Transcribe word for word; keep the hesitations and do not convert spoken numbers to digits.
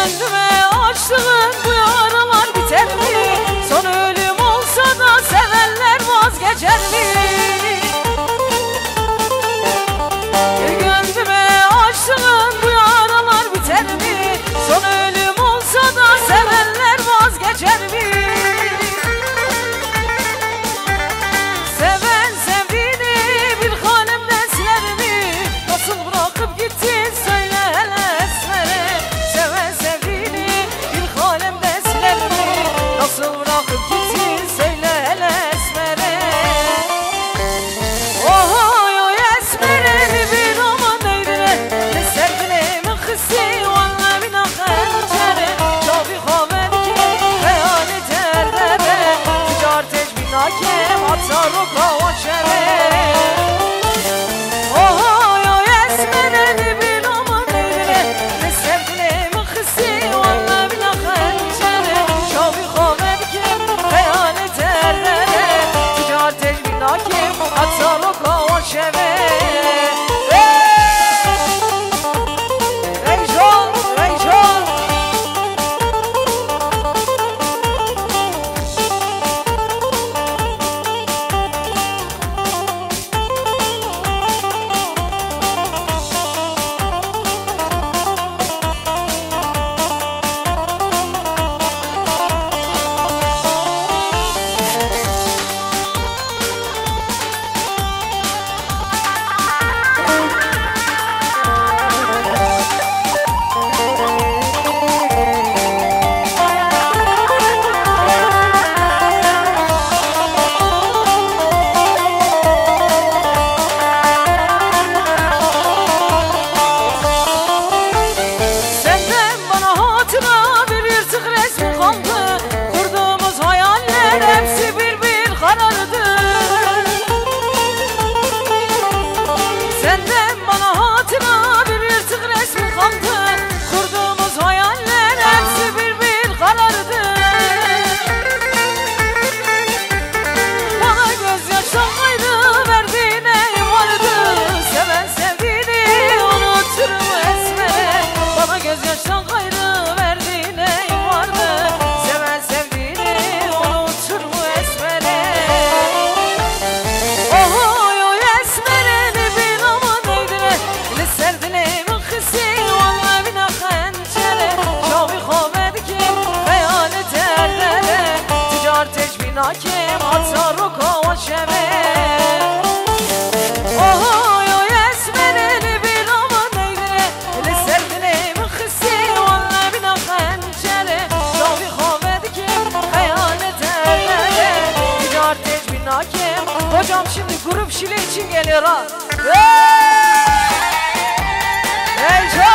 gönlüme açtığın bu yaralar biter mi? Son ölüm olsa da sevenler vazgeçer mi? Gönlüme açtığın bu yaralar biter mi? Son ölüm olsa da sevenler vazgeçer mi? Seven sevdiğini bir kalemle siler mi? Nasıl bırakıp gittin söyle hele esmere. Seven sevdiğini bir kalemle siler mi? Nasıl bırakıp gittin söyle hele esmere. Ohoy oy esmereni bir aman neydine. Ne sevdiğini mi kıssi valla bina khancere. Çavi khaver ki hayalet erdebe. Ticar tecmin hakem atar o kavaçere. Ohoy oy esmereni bir aman neydine. Ne sevdiğini mi kıssi valla bina khancere. Çavi khaver ki hayalet erdebe. Ticar tecmin hakem atar o kavaçere. Reycan, Reycan. Senden bana hatıra bir yırtık resmi kaldı. Kurduğumuz hayaller hepsi bir bir karardı. Senden bana hatıra bir yırtık resmi kaldı. Kurduğumuz hayaller hepsi bir bir karardı. Bana gözyaştan gayrı verdiğine vardı. Seven sevdiğini unutur mu esmere? Bana gözyaştan gayrı verdiğine vardı. Seven sevdiğini unutur mu esmere? Ohoy oy esmereni bir aman neydine. Ne sevdiğini mi kıssi valla bina khancere. Çavi khaver ki hayalet erdebe. Ticar tecmin hakem atar o kavaçere. Ohoy oy esmereni bir aman neydine. Ne sevdiğini mi kıssi valla bina khancere. Çavi khaver ki hayalet erdebe. Ticar tecmin hakem. Hocam şimdi grup Şile için geliyor ha. Hey! Hey!